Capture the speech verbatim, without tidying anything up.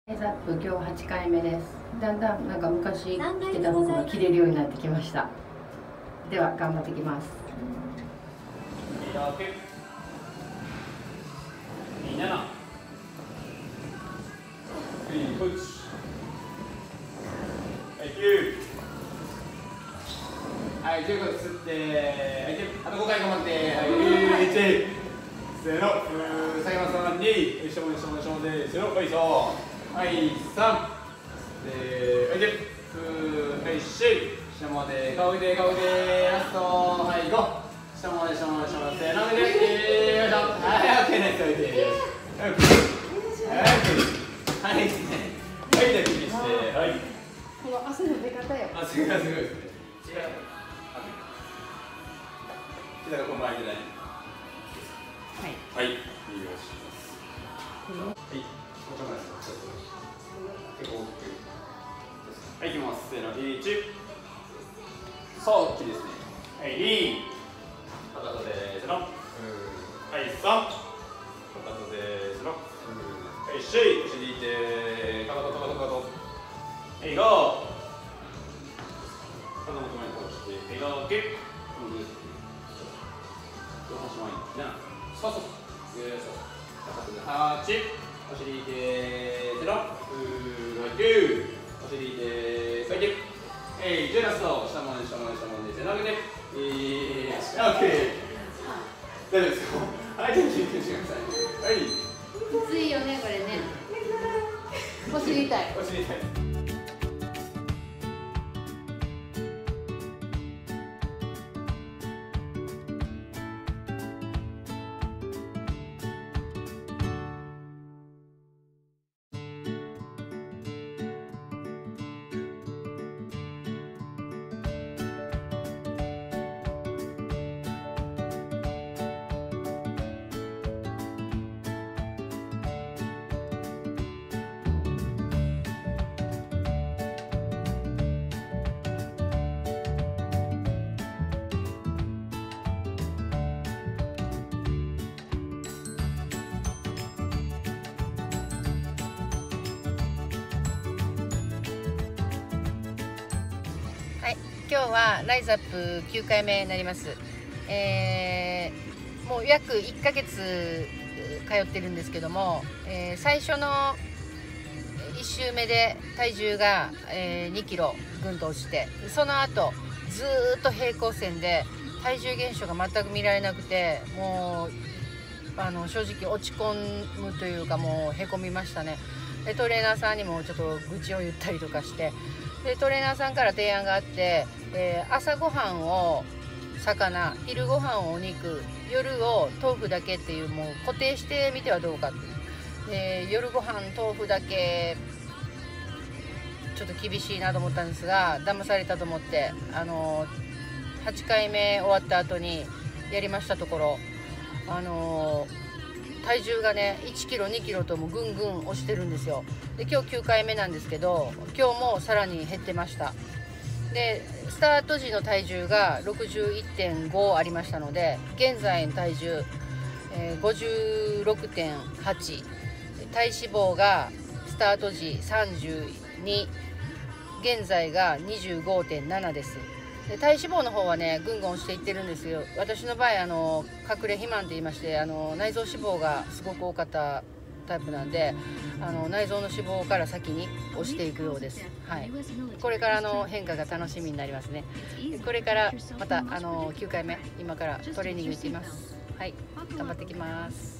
ザップ今日はちかいめです。だんだんなんか昔着てた服が着れるようになってきました。では頑張ってきます。 にななプッチはいきゅうはいじゅうご吸ってはいあとごかい頑張ってはいいちせーの下げますさんによいしょよいしょよいしょでせーのはいそうはいさんではいではいし下まで顔で顔でラストはいご下まで下まで下までせーのでよいしょはいオッケーですオッケーですはいはいはいでフィニッシュはいこの汗の出方よ。 汗がすごいですね。膝がこの前ぐらい。 はい。 はい。いいよします。はい。わかんないです。結構大きく。はい、いきます。せーの、いち。さあ、大きいですね。はい、に。かかとで、せの。はい、さん。かかとで、せの。はい、よん。お尻いて、かかとかかとかかと。はい、ご。肩の前に倒して、笑顔け。上半身前になな。そうそう。かかとではち。お尻いて、ゼロ。きゅう。お尻いて、最近。えい、じゅうラスト。下まで下まで下まで。背中で。えー、オッケー。大丈夫ですか。はい、じゅうきゅうしてください。はい。 きついよね、これね。お尻痛い。 お尻痛い。 はい、今日はライズアップきゅうかいめになります。えー、もう約いっかげつ通ってるんですけども、えー、最初のいっ週目で体重が、えー、にキロぐんと落ちて、その後ずーっと平行線で体重減少が全く見られなくて、もうあの正直落ち込むというか、もうへこみましたね。でトレーナーさんにもちょっと愚痴を言ったりとかして、でトレーナーさんから提案があって、えー、朝ごはんを魚、昼ごはんをお肉、夜を豆腐だけっていう、もう固定してみてはどうかって。で夜ごはん豆腐だけちょっと厳しいなと思ったんですが、騙されたと思って、あのー、はちかいめ終わった後にやりましたところ、あのー体重がねいちキロにキロともぐんぐん落ちてるんですよ。で今日きゅうかいめなんですけど、今日もさらに減ってました。でスタート時の体重が ろくじゅういってんご ありましたので、現在の体重、えー、ごじゅうろくてんはち、体脂肪がスタート時さんじゅうに、現在が にじゅうごてんなな です。で体脂肪の方はねぐんぐん落ちていってるんですよ。私の場合あの隠れ肥満って言いまして、あの内臓脂肪がすごく多かったタイプなんで、あの内臓の脂肪から先に落ちていくようです。はい、これからの変化が楽しみになりますね。これからまたあのきゅうかいめ今からトレーニング行っています。はい、頑張ってきます。